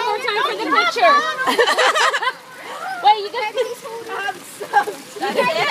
more time for the picture. Wait, you got to... I'm so